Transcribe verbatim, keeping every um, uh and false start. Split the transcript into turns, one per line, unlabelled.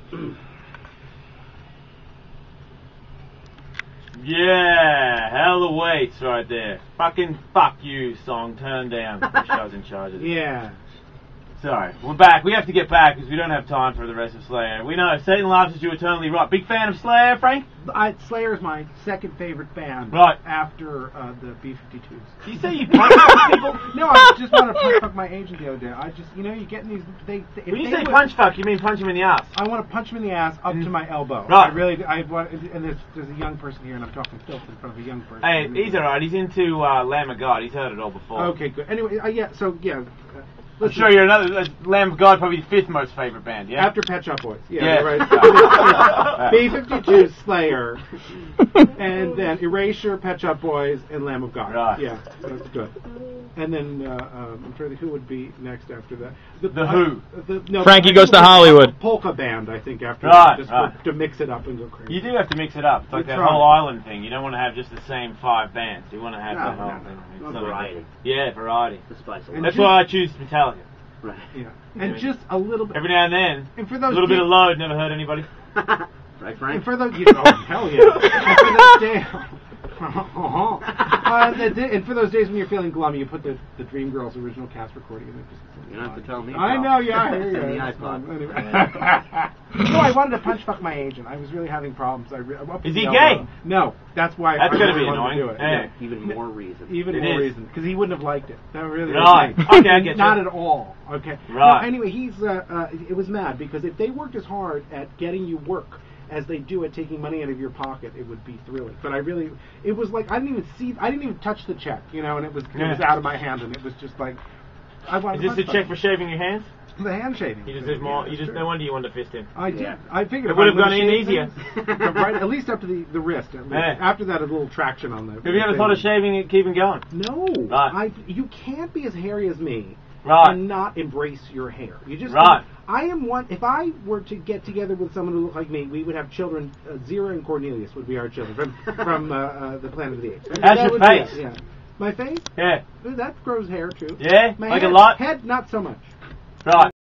Yeah, hell of weights right there. Fucking fuck you song, turn down. I wish I was in charge of this.
Yeah.
Sorry, we're back. We have to get back because we don't have time for the rest of Slayer. We know Satan laughs at you eternally right. Big fan of Slayer, Frank?
I, Slayer is my second favorite band.
Right.
After uh, the B fifty-twos.
Do you say you punch fuck people?
No, I just want to punch fuck my agent the other day. I just, you know, you get in these. They, they,
When you
they
say
would,
punch fuck, you mean punch him in the ass?
I want to punch him in the ass up mm. to my elbow.
Right.
I really, I want, and there's, there's a young person here, and I'm talking filth in front of a young person.
Hey, he's alright. He's into uh, Lamb of God. He's heard it all before.
Okay, good. Anyway, uh, yeah. So yeah. Uh,
I'm sure you're another uh, Lamb of God, probably the fifth most favorite band. Yeah.
After Pet Shop Boys. Yeah.
Yeah.
Right. B fifty-two, Slayer, and then Erasure, Pet Shop Boys, and Lamb of God.
Right.
Yeah, that's good. And then uh, um, I'm trying to think who would be next after that.
The, the Who.
Uh, the, no,
Frankie Goes to Hollywood.
Polka band, I think, after
right,
that, just
right.
for, to mix it up and go crazy.
You do have to mix it up. It's like
We
that
try.
whole island thing. You don't want to have just the same five bands. You want to have
No,
the whole
no,
thing.
no,
It's
no,
not
variety.
Like, yeah, variety.
The spice of
And
That's
just-
why I choose Metallica.
Right.
Yeah, and just a little bit.
Every now and then,
And for
a
those
little bit
days-
of load. Never hurt anybody.
Right, Frank?
And for those, you know, oh, hell yeah. And for those days, uh, and, the, and for those days when you're feeling glummy, you put the, the Dream Girls original cast recording in. Just,
You don't have to tell me.
I
pal.
know, yeah, I hear
Send
you.
the
It's fun.
iPod.
Anyway. No, I wanted to punch fuck my agent. I was really having problems. I re- up to
Is
the
he
elbow.
gay?
No, that's why
That's
I
gonna
really
be
wanted
annoying.
to do it.
Yeah.
Yeah.
Even more reason.
Even
It
more
is.
reason, because he wouldn't have liked it. That really
Right.
was
Okay, I get you.
Not at all. Okay.
Right.
No, anyway, he's. Uh, uh, it was mad because if they worked as hard at getting you work as they do at taking money out of your pocket, it would be thrilling. But I really, it was like I didn't even see, I didn't even touch the check, you know, and it was it was
Yeah.
out of my hand, and it was just like, I wanted.
Is this
to
a check for shaving your hands?
the hand shaving?
You just did more.
Yeah,
You just
sure.
no wonder you wanted to fist him.
I did.
Yeah.
I figured
It
if
would
I
have gone
would've
in
shaved
easier.
things, right, at least up to the, the wrist. At least.
Yeah.
After that, a little traction on the.
Have you ever thought of shaving and keeping going?
No,
Right.
I. You can't be as hairy as me.
Right.
And not embrace your hair. You just
Right.
I am one. If I were to get together with someone who looked like me, we would have children. Uh, Zira and Cornelius would be our children from from uh, uh, the Planet of the Apes.
How's
That
your
would be
face?
it, Yeah. My face?
Yeah.
That grows hair too.
Yeah?
My
Like
head,
a lot?
Head, not so much.
Right.